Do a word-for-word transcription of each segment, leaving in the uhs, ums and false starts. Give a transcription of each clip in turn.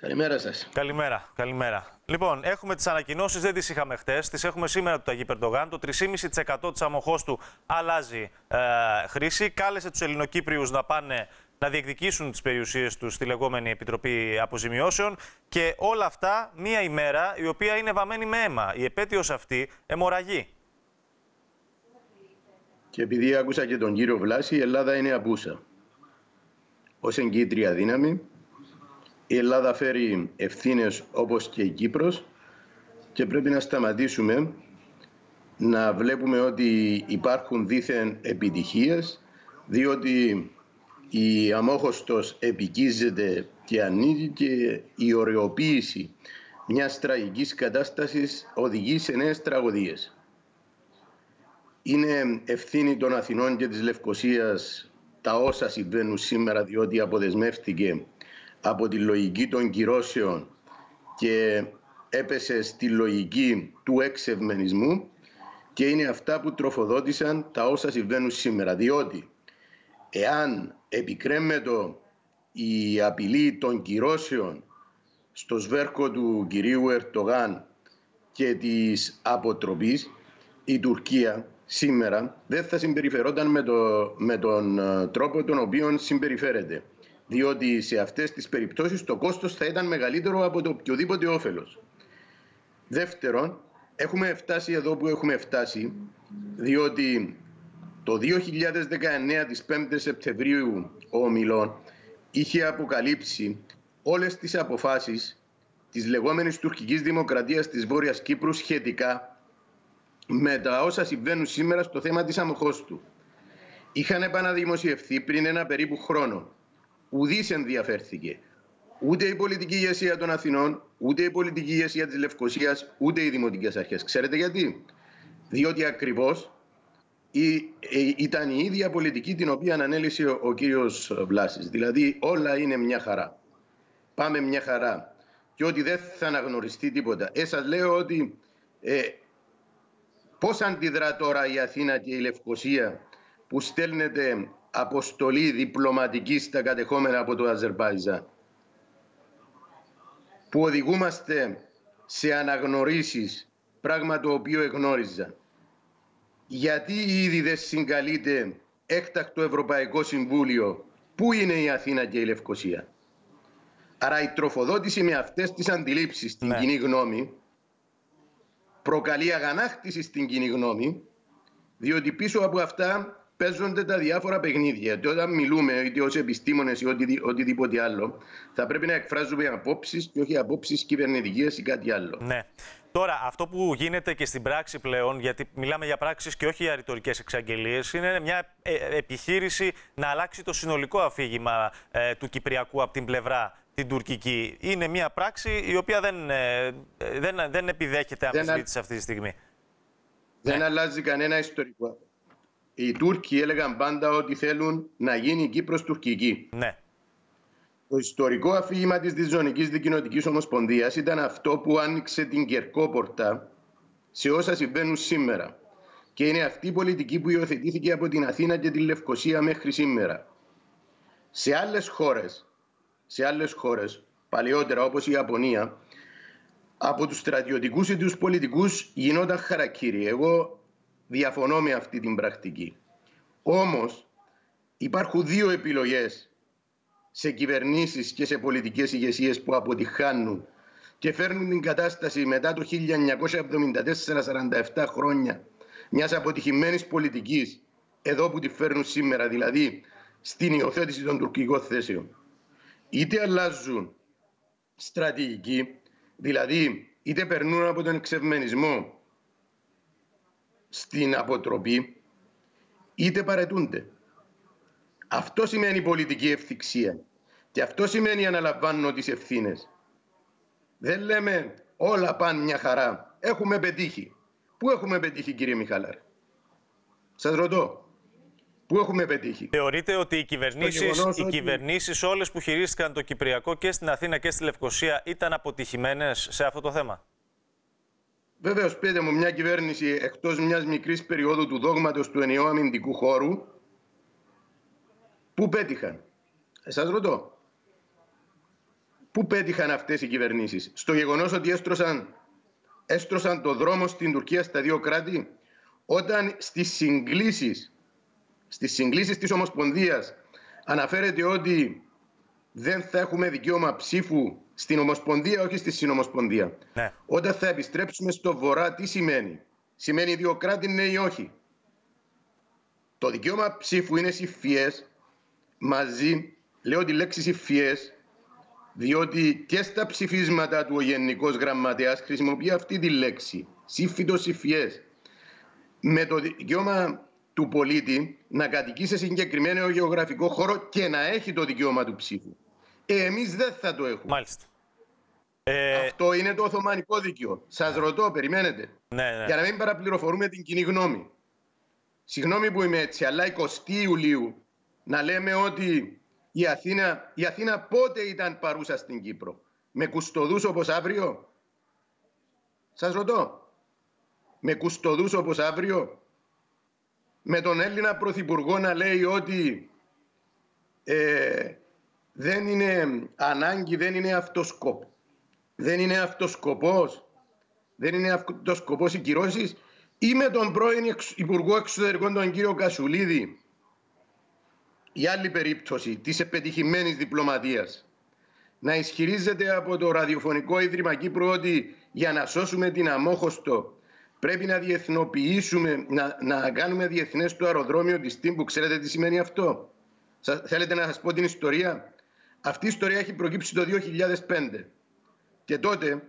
Καλημέρα σας. Καλημέρα, καλημέρα. Λοιπόν, έχουμε τις ανακοινώσεις, δεν τις είχαμε χτες, τις έχουμε σήμερα του Ταγί Ερντογάν. Το τρία κόμμα πέντε τοις εκατό της αμοχώς αλλάζει ε, χρήση. Κάλεσε τους Ελληνοκύπριους να πάνε να διεκδικήσουν τις περιουσίες τους στη λεγόμενη Επιτροπή Αποζημιώσεων. Και όλα αυτά μία ημέρα η οποία είναι βαμμένη με αίμα. Η επέτειος αυτή αιμορραγεί. Και επειδή άκουσα και τον κύριο Βλάση, η Ελλάδα είναι απούσα. Ως εγκύτρια δύναμη, η Ελλάδα φέρει ευθύνες όπως και η Κύπρος και πρέπει να σταματήσουμε να βλέπουμε ότι υπάρχουν δήθεν επιτυχίες, διότι η αμόχωστος επικίζεται και ανοίγει και η ωρεοποίηση μιας τραγικής κατάστασης οδηγεί σε νέες τραγωδίες. Είναι ευθύνη των Αθηνών και της Λευκωσίας τα όσα συμβαίνουν σήμερα, διότι αποδεσμεύτηκε από τη λογική των κυρώσεων και έπεσε στη λογική του εξευμενισμού, και είναι αυτά που τροφοδότησαν τα όσα συμβαίνουν σήμερα. Διότι εάν επικρέμμετο η απειλή των κυρώσεων στο σβέρκο του κυρίου Ερντογάν και της αποτροπής, η Τουρκία σήμερα δεν θα συμπεριφερόταν με, το, με τον τρόπο τον οποίο συμπεριφέρεται. Διότι σε αυτές τις περιπτώσεις το κόστος θα ήταν μεγαλύτερο από το οποιοδήποτε όφελος. Δεύτερον, έχουμε φτάσει εδώ που έχουμε φτάσει, διότι το δύο χιλιάδες δεκαεννέα της πέμπτης Σεπτεμβρίου ο Μιλών είχε αποκαλύψει όλες τις αποφάσεις της λεγόμενης τουρκικής δημοκρατίας της Βόρειας Κύπρου σχετικά με τα όσα συμβαίνουν σήμερα στο θέμα της αμοχώς του. Είχαν επαναδημοσιευθεί πριν ένα περίπου χρόνο. Ουδής ενδιαφέρθηκε. Ούτε η πολιτική ηγεσία των Αθηνών, ούτε η πολιτική ηγεσία της Λευκωσίας, ούτε οι δημοτικές αρχές. Ξέρετε γιατί? Διότι ακριβώς ήταν η ίδια πολιτική την οποία ανέλησε ο, ο κύριος Βλάσης. Δηλαδή όλα είναι μια χαρά. Πάμε μια χαρά. Και ότι δεν θα αναγνωριστεί τίποτα. Ε, σας λέω ότι ε, πώς αντιδρά τώρα η Αθήνα και η Λευκωσία που στέλνεται αποστολή διπλωματική στα κατεχόμενα από το Αζερμπάιджαν, που οδηγούμαστε σε αναγνωρίσεις, πράγμα το οποίο εγνώριζαν. Γιατί ήδη δεν συγκαλείται έκτακτο Ευρωπαϊκό Συμβούλιο? Πού είναι η Αθήνα και η Λευκωσία? Άρα η τροφοδότηση με αυτές τις αντιλήψεις στην ναι. κοινή γνώμη προκαλεί αγανάκτηση στην κοινή γνώμη, διότι πίσω από αυτά παίζονται τα διάφορα παιχνίδια. Και όταν μιλούμε, είτε ως επιστήμονες ή οτι, οτιδήποτε άλλο, θα πρέπει να εκφράζουμε απόψεις και όχι απόψεις κυβερνητικές ή κάτι άλλο. Ναι. Τώρα, αυτό που γίνεται και στην πράξη πλέον, γιατί μιλάμε για πράξεις και όχι για ρητορικές εξαγγελίες, είναι μια ε, επιχείρηση να αλλάξει το συνολικό αφήγημα ε, του Κυπριακού από την πλευρά την τουρκική. Είναι μια πράξη η οποία δεν, ε, δεν, δεν επιδέχεται αμφισβήτηση αυτή τη στιγμή. Δεν ναι. αλλάζει κανένα ιστορικό. Οι Τούρκοι έλεγαν πάντα ότι θέλουν να γίνει η Κύπρος τουρκική. Ναι. Το ιστορικό αφήγημα της Διζωνικής Δικοινοτικής Ομοσπονδίας ήταν αυτό που άνοιξε την κερκόπορτα σε όσα συμβαίνουν σήμερα. Και είναι αυτή η πολιτική που υιοθετήθηκε από την Αθήνα και την Λευκωσία μέχρι σήμερα. Σε άλλες χώρες, σε άλλες χώρες παλαιότερα όπως η Ιαπωνία, από τους στρατιωτικούς ή τους πολιτικούς γινόταν χαρακίρι. Εγώ διαφωνώ με αυτή την πρακτική. Όμως υπάρχουν δύο επιλογές σε κυβερνήσεις και σε πολιτικές ηγεσίες που αποτυχάνουν και φέρνουν την κατάσταση μετά το χίλια εννιακόσια εβδομήντα τέσσερα σαράντα επτά χρόνια μιας αποτυχημένης πολιτικής, εδώ που τη φέρνουν σήμερα, δηλαδή στην υιοθέτηση των τουρκικών θέσεων. Είτε αλλάζουν στρατηγική, δηλαδή είτε περνούν από τον εξευμενισμό στην αποτροπή, είτε παρετούνται. Αυτό σημαίνει πολιτική ευθυξία και αυτό σημαίνει αναλαμβάνω τις ευθύνες. Δεν λέμε όλα πάνε μια χαρά. Έχουμε πετύχει. Πού έχουμε πετύχει, κύριε Μιχαλάρη? Σας ρωτώ. Πού έχουμε πετύχει? Θεωρείτε ότι οι κυβερνήσεις, οι ότι... κυβερνήσεις όλες που χειρίστηκαν το Κυπριακό και στην Αθήνα και στη Λευκωσία ήταν αποτυχημένες σε αυτό το θέμα? Βεβαίως, πείτε μου μια κυβέρνηση εκτός μιας μικρής περίοδου του δόγματος του ενιαίου αμυντικού χώρου, πού πέτυχαν? Ε, σας ρωτώ. Πού πέτυχαν αυτές οι κυβερνήσεις? Στο γεγονός ότι έστρωσαν, έστρωσαν το δρόμο στην Τουρκία στα δύο κράτη, όταν στις συγκλήσεις, στις συγκλήσεις της Ομοσπονδίας αναφέρεται ότι δεν θα έχουμε δικαίωμα ψήφου στην Ομοσπονδία, όχι στη Συνομοσπονδία. Ναι. Όταν θα επιστρέψουμε στο Βορρά, τι σημαίνει? Σημαίνει δύο κράτη, ναι ή όχι? Το δικαίωμα ψήφου είναι συμφιές μαζί, λέω τη λέξη συμφιές, διότι και στα ψηφίσματα του ο Γενικός Γραμματέας χρησιμοποιεί αυτή τη λέξη, σύμφυτο συμφιές. Με το δικαίωμα του πολίτη να κατοικεί σε συγκεκριμένο γεωγραφικό χώρο και να έχει το δικαίωμα του ψήφου. Ε, εμείς δεν θα το έχουμε. Μάλιστα. Ε... Αυτό είναι το Οθωμανικό δίκαιο. Σας ρωτώ, περιμένετε. Ναι, ναι. Για να μην παραπληροφορούμε την κοινή γνώμη. Συγγνώμη που είμαι έτσι, αλλά εικοστή Ιουλίου να λέμε ότι η Αθήνα, η Αθήνα πότε ήταν παρούσα στην Κύπρο? Με κουστοδούς όπως αύριο? Σας ρωτώ. Με κουστοδούς όπως αύριο? Με τον Έλληνα Πρωθυπουργό να λέει ότι ε, δεν είναι ανάγκη, δεν είναι αυτός σκοπός. Δεν είναι αυτός σκοπός. Δεν είναι αυτός σκοπός οι κυρώσεις. Ή με τον πρώην Υπουργό Εξωτερικών, τον κύριο Κασουλίδη, η άλλη περίπτωση της επιτυχημένης διπλωματίας, να ισχυρίζεται από το Ραδιοφωνικό Ίδρυμα Κύπρου ότι για να σώσουμε την Αμόχωστο πρέπει να διεθνοποιήσουμε, να, να κάνουμε διεθνές το αεροδρόμιο της Τύμπου. Ξέρετε τι σημαίνει αυτό? Σα, θέλετε να σας πω την ιστορία? Αυτή η ιστορία έχει προκύψει το δύο χιλιάδες πέντε. Και τότε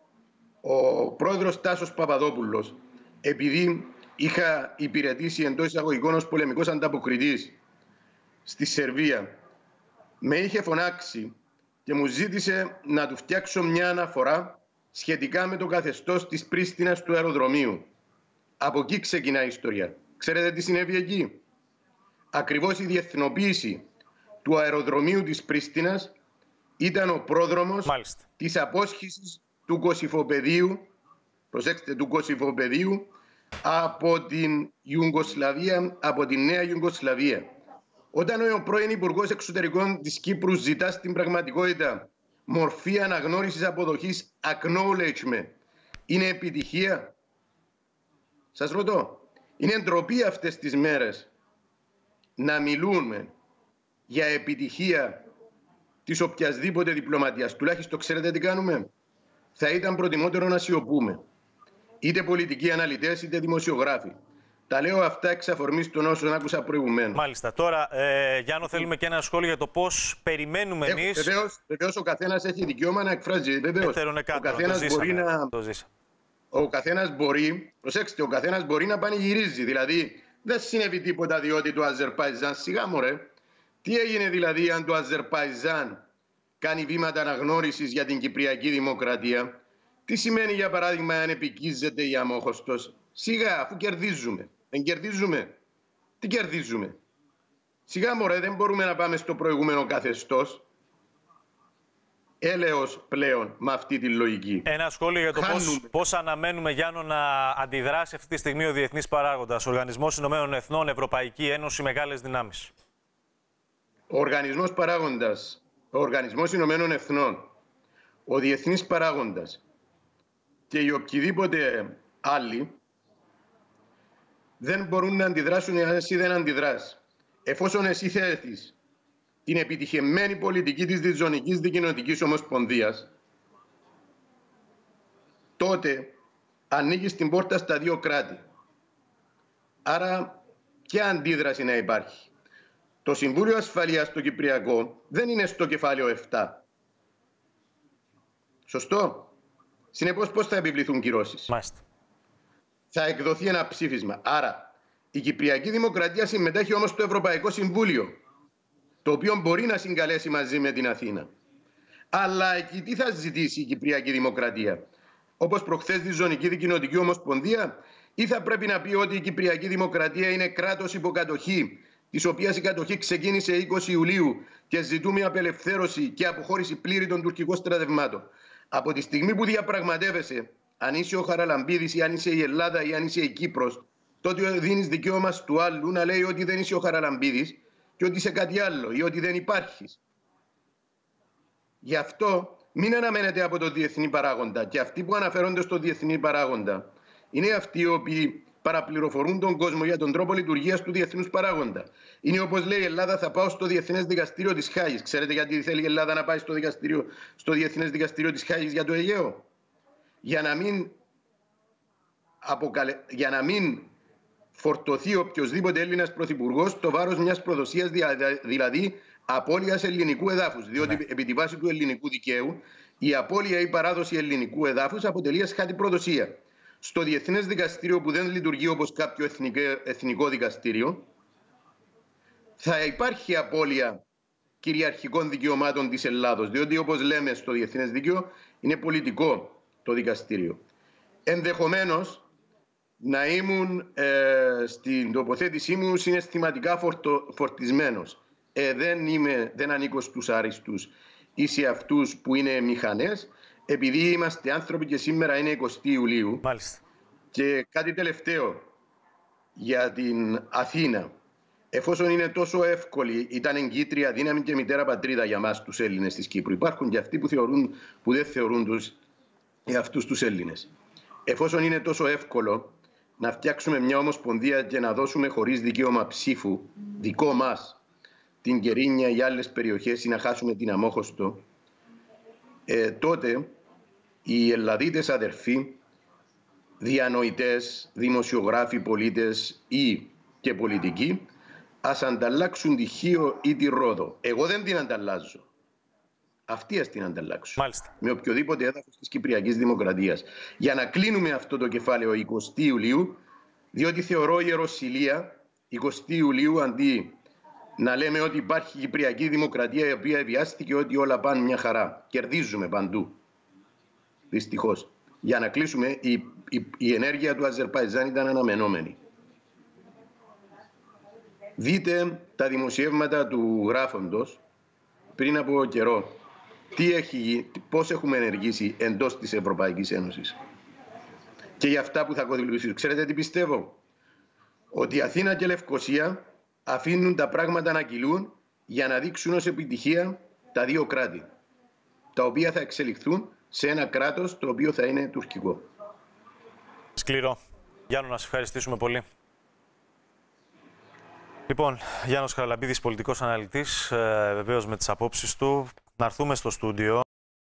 ο πρόεδρος Τάσος Παπαδόπουλος, επειδή είχα υπηρετήσει εντός εισαγωγικών ως πολεμικός ανταποκριτής στη Σερβία, με είχε φωνάξει και μου ζήτησε να του φτιάξω μια αναφορά σχετικά με το καθεστώς της Πρίστινας του αεροδρομίου. Από εκεί ξεκινάει η ιστορία. Ξέρετε τι συνέβη εκεί? Ακριβώς η διεθνοποίηση του αεροδρομίου της Πρίστινας ήταν ο πρόδρομος Μάλιστα. της απόσχησης του Κωσυφοπεδίου, προσέξτε, του Κωσυφοπεδίου από την Ιουγκοσλαβία, από την νέα Ιουγκοσλαβία. Όταν ο πρώην Υπουργός Εξωτερικών της Κύπρου ζητά στην πραγματικότητα μορφή αναγνώρισης αποδοχής, acknowledgement, είναι επιτυχία? Σας ρωτώ, είναι ντροπή αυτές τις μέρες να μιλούμε για επιτυχία της οποιασδήποτε διπλωματίας? Τουλάχιστον ξέρετε τι κάνουμε? Θα ήταν προτιμότερο να σιωπούμε. Είτε πολιτικοί αναλυτές είτε δημοσιογράφοι. Τα λέω αυτά εξ αφορμής των όσων άκουσα προηγουμένως. Μάλιστα. Τώρα, ε, Γιάννο, θέλουμε και ένα σχόλιο για το πώς περιμένουμε Έχω, εμείς. Βεβαίως, βεβαίως ο καθένας έχει δικαίωμα να εκφράζει. Βεβαίως. Ο καθένας μπορεί να. Το ο καθένας μπορεί, προσέξτε, ο καθένας μπορεί να πανηγυρίζει. Δηλαδή, δεν συνέβη τίποτα διότι το Αζερπαϊτζάν. Σιγά μωρέ. Τι έγινε δηλαδή αν το Αζερπαϊτζάν κάνει βήματα αναγνώρισης για την Κυπριακή Δημοκρατία? Τι σημαίνει για παράδειγμα αν επικίζεται η Αμόχωστος? Σιγά, αφού κερδίζουμε. Δεν κερδίζουμε. Τι κερδίζουμε? Σιγά μωρέ, δεν μπορούμε να πάμε στο προηγούμενο καθεστώς. Έλεος πλέον με αυτή τη λογική. Ένα σχόλιο για το πώς, πώς αναμένουμε, Γιάννο, να αντιδράσει αυτή τη στιγμή ο διεθνής παράγοντας, Οργανισμός Ηνωμένων Εθνών, Ευρωπαϊκή Ένωση, μεγάλες δυνάμεις. Ο Οργανισμός Παράγοντας, ο Οργανισμός Ηνωμένων Εθνών, ο διεθνής παράγοντας και οι οποιοδήποτε άλλοι δεν μπορούν να αντιδράσουν εάν εσύ δεν αντιδράς. Εφόσον εσύ θέτεις την επιτυχημένη πολιτική της Διζωνικής Δικοινοτικής Ομοσπονδίας, τότε ανοίγεις την πόρτα στα δύο κράτη. Άρα και αντίδραση να υπάρχει. Το Συμβούλιο Ασφαλείας στο Κυπριακό δεν είναι στο κεφάλαιο επτά. Σωστό? Συνεπώς πώς θα επιβληθούν κυρώσεις? Μάλιστα. Θα εκδοθεί ένα ψήφισμα. Άρα η Κυπριακή Δημοκρατία συμμετέχει όμως στο Ευρωπαϊκό Συμβούλιο, το οποίο μπορεί να συγκαλέσει μαζί με την Αθήνα. Αλλά εκεί τι θα ζητήσει η Κυπριακή Δημοκρατία? Όπως προχθές τη Ζωνική Δικοινοτική Ομοσπονδία, ή θα πρέπει να πει ότι η Κυπριακή Δημοκρατία είναι κράτος υποκατοχή, της οποίας η κατοχή ξεκίνησε είκοσι Ιουλίου και ζητούμε απελευθέρωση και αποχώρηση πλήρη των τουρκικών στρατευμάτων? Από τη στιγμή που διαπραγματεύεσαι, αν είσαι ο Χαραλαμπίδης ή αν είσαι η Ελλάδα ή αν είσαι η Κύπρος, τότε δίνεις δικαίωμα του άλλου να λέει ότι δεν είσαι ο Χαραλαμπίδης και ότι είσαι κάτι άλλο ή ότι δεν υπάρχεις. Γι' αυτό μην αναμένετε από το διεθνή παράγοντα. Και αυτοί που αναφέρονται στο διεθνή παράγοντα είναι αυτοί οι οποίοι παραπληροφορούν τον κόσμο για τον τρόπο λειτουργίας του διεθνούς παράγοντα. Είναι όπως λέει η Ελλάδα, θα πάω στο Διεθνές Δικαστήριο της Χάγης. Ξέρετε γιατί θέλει η Ελλάδα να πάει στο, δικαστήριο, στο Διεθνές Δικαστήριο της Χάγης για το Αιγαίο? Για να μην, αποκαλε... για να μην φορτωθεί οποιοδήποτε Έλληνας πρωθυπουργός το βάρος μιας προδοσίας, δηλαδή απώλειας ελληνικού εδάφους. Διότι ναι. επί τη βάση του ελληνικού δικαίου η απώλεια ή παράδοση ελληνικού εδάφους αποτελεί ασχάτη προδοσία. Στο Διεθνές Δικαστήριο, που δεν λειτουργεί όπως κάποιο εθνικό, εθνικό δικαστήριο, θα υπάρχει απώλεια κυριαρχικών δικαιωμάτων της Ελλάδος. Διότι, όπως λέμε στο Διεθνές Δίκαιο, είναι πολιτικό το δικαστήριο. Ενδεχομένως να ήμουν ε, στην τοποθέτησή μου συναισθηματικά φορτο, φορτισμένος. Ε, δεν, είμαι, δεν ανήκω στους άριστους ή σε αυτούς που είναι μηχανές, επειδή είμαστε άνθρωποι και σήμερα είναι εικοστή Ιουλίου. Μάλιστα. Και κάτι τελευταίο για την Αθήνα. Εφόσον είναι τόσο εύκολη, ήταν εγκύτρια δύναμη και μητέρα πατρίδα για μας τους Έλληνες της Κύπρου. Υπάρχουν και αυτοί που, θεωρούν, που δεν θεωρούν τους εαυτούς τους Έλληνες. Εφόσον είναι τόσο εύκολο να φτιάξουμε μια ομοσπονδία και να δώσουμε χωρίς δικαίωμα ψήφου, δικό μας, την Κερίνια ή άλλες περιοχές, ή να χάσουμε την Αμόχωστο, ε, τότε οι Ελλαδίτες αδερφοί, διανοητές, δημοσιογράφοι, πολίτες ή και πολιτικοί, ας ανταλλάξουν τη Χίο ή τη Ρόδο. Εγώ δεν την ανταλλάζω. Αυτοί ας την ανταλλάξουν. Μάλιστα. Με οποιοδήποτε έδαφος της Κυπριακής Δημοκρατίας. Για να κλείνουμε αυτό το κεφάλαιο εικοστή Ιουλίου, διότι θεωρώ ιεροσυλία εικοστή Ιουλίου, αντί να λέμε ότι υπάρχει Κυπριακή Δημοκρατία η οποία βιάστηκε, ότι όλα πάνε μια χαρά. Κερδίζουμε παντού. Δυστυχώς. Για να κλείσουμε, η, η, η ενέργεια του Αζερπαϊτζάν ήταν αναμενόμενη. Δείτε τα δημοσιεύματα του γράφοντος πριν από καιρό. Τι έχει, πώς έχουμε ενεργήσει εντός της Ευρωπαϊκής Ένωσης. Και για αυτά που θα ακολουθήσουν. Ξέρετε τι πιστεύω? Ότι η Αθήνα και η Λευκοσία αφήνουν τα πράγματα να κυλούν για να δείξουν ως επιτυχία τα δύο κράτη, τα οποία θα εξελιχθούν σε ένα κράτος το οποίο θα είναι τουρκικό. Σκληρό. Γιάννο, να σε ευχαριστήσουμε πολύ. Λοιπόν, Γιάννος Χαραλαμπίδης, πολιτικός αναλυτής, ε, βεβαίως με τις απόψεις του. Να έρθουμε στο στούντιο.